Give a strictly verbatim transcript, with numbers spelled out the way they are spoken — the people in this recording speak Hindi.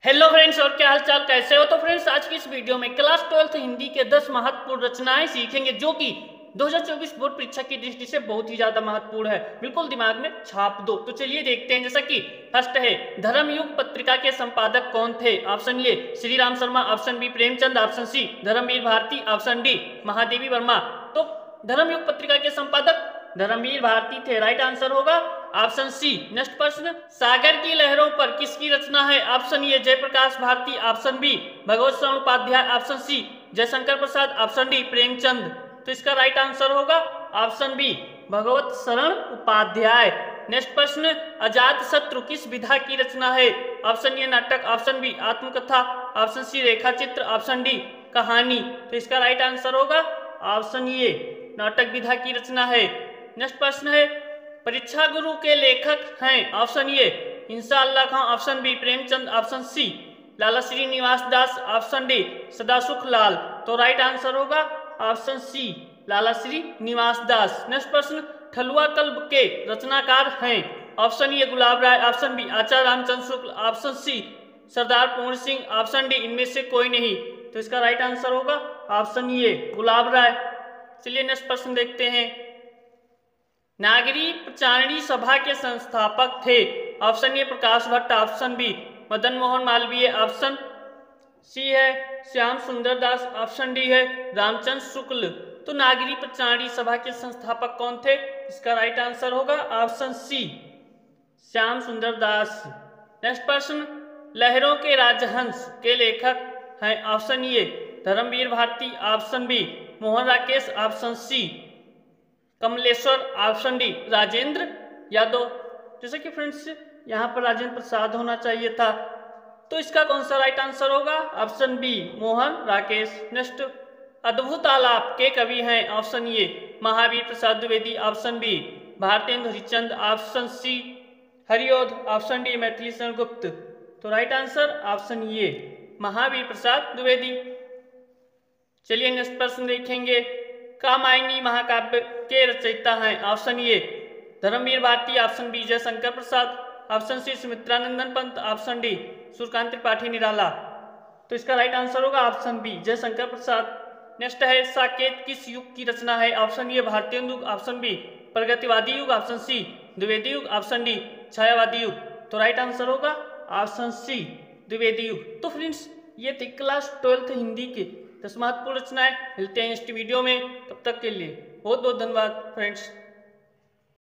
हेलो फ्रेंड्स, और क्या हाल चाल, कैसे हो। तो फ्रेंड्स, आज की इस वीडियो में क्लास ट्वेल्थ हिंदी के दस महत्वपूर्ण रचनाएं सीखेंगे जो कि दो हज़ार चौबीस बोर्ड परीक्षा की दृष्टि से बहुत ही ज्यादा महत्वपूर्ण है। बिल्कुल दिमाग में छाप दो। तो चलिए देखते हैं। जैसा कि फर्स्ट है, धर्मयुग पत्रिका के संपादक कौन थे। Option A Shri Ram Sharma, option B Premchand, option C Dharmveer Bharati, option D Mahadevi Verma. तो धर्मयुग पत्रिका के संपादक धर्मवीर भारती थे। राइट आंसर होगा ऑप्शन सी। नेक्स्ट प्रश्न, सागर की लहरों पर किसकी रचना है। Option A Jayprakash Bharati, option B Bhagwat Sharan Upadhyay, option C Jaishankar Prasad, option D Premchand. तो इसका राइट आंसर होगा option B Bhagwat Sharan Upadhyay. Next प्रश्न, अजात शत्रु किस विधा की रचना है। ऑप्शन ए नाटक, ऑप्शन बी आत्मकथा, ऑप्शन सी रेखा चित्र, ऑप्शन डी कहानी। तो इसका राइट आंसर होगा ऑप्शन ए नाटक विधा की रचना है। नेक्स्ट प्रश्न है, परीक्षा गुरु के लेखक हैं। Option A Insha Allah Khan, option B Premchand, option C Lala Shrinivas Das, option D Sadasukh Lal. तो राइट आंसर होगा option C Lala Shrinivas Das. Next प्रश्न, ठलुआ कल्प के रचनाकार हैं। Option A Gulab Rai, option B Acharya Ramchandra Shukla, option C Sardar Puran Singh, option D इनमें से कोई नहीं। तो इसका राइट आंसर होगा ऑप्शन ए गुलाब राय। चलिए नेक्स्ट प्रश्न देखते हैं। नागरी प्रचारणी सभा के संस्थापक थे। Option A Prakash Bhatt, option B Madan Mohan Malviya, option C है श्याम सुंदर दास, ऑप्शन डी है रामचंद्र शुक्ल। तो नागरी प्रचारणी सभा के संस्थापक कौन थे। इसका राइट आंसर होगा option C Shyam Sundar Das. Next प्रश्न, लहरों के राजहंस के लेखक हैं। Option A Dharmveer Bharati, option B Mohan Rakesh, option C Kamleshwar, option D Rajendra Yadav. जैसे कि फ्रेंड्स यहाँ पर राजेंद्र प्रसाद होना चाहिए था। तो इसका कौन सा राइट आंसर होगा option B Mohan Rakesh. Next, अद्भुत आलाप के कवि हैं। Option A Mahavir Prasad Dwivedi, option B Bharatendu Harishchandra, option C Hariaudh, option D Maithili Sharan Gupt. तो right answer option A Mahavir Prasad Dwivedi. चलिए नेक्स्ट प्रश्न देखेंगे। कामायनी महाकाव्य के रचयिता हैं। Option A Dharmveer Bharati, option B Jaishankar Prasad, option C Sumitranandan Pant, option D Suryakant Tripathi Nirala. तो इसका राइट आंसर होगा option B Jaishankar Prasad. Next है, साकेत किस युग की रचना है। ऑप्शन ए भारतीय युग, ऑप्शन बी प्रगतिवादी युग, ऑप्शन सी द्विवेदी युग, ऑप्शन डी छायावादी युग। तो राइट आंसर होगा ऑप्शन सी द्विवेदी युग। तो फ्रेंड्स, ये थी क्लास ट्वेल्थ हिंदी के दस महत्वपूर्ण रचनाएं। मिलते हैं नेक्स्ट वीडियो में, तब तक के लिए बहुत बहुत धन्यवाद फ्रेंड्स।